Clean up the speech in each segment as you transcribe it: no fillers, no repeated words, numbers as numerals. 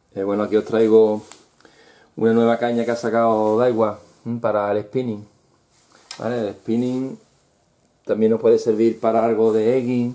Bueno, aquí os traigo una nueva caña que ha sacado Daiwa para el spinning. ¿Vale? El spinning también nos puede servir para algo de egging,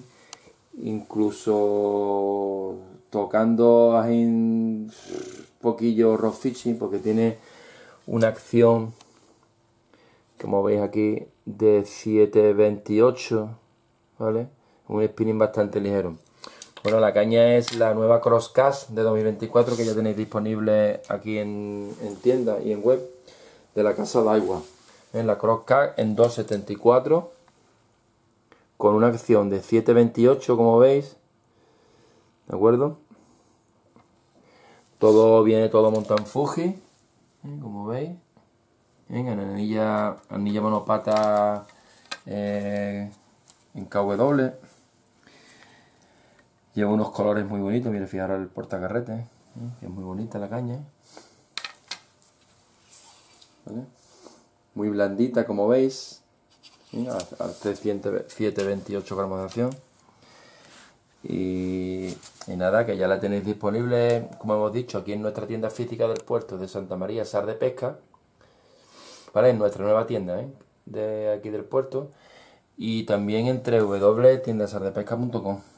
incluso tocando ahí un poquillo rock fishing, porque tiene una acción, como veis aquí, de 7.28, ¿vale? Un spinning bastante ligero. Bueno, la caña es la nueva Crosscast de 2024 que ya tenéis disponible aquí en tienda y en web de la casa Daiwa. En la Crosscast en 2.74 con una acción de 7.28, como veis, ¿de acuerdo? Viene todo montado en Fuji, como veis, en anilla monopata en KW. Lleva unos colores muy bonitos, mire, fijaros el portacarrete, que es muy bonita la caña. ¿Vale? Muy blandita, como veis, al 728 gramos de acción. Y nada, que ya la tenéis disponible, como hemos dicho, aquí en nuestra tienda física del puerto de Santa María, Sar de Pesca, ¿vale? En nuestra nueva tienda, de aquí del puerto, y también en www.tiendasardepesca.com.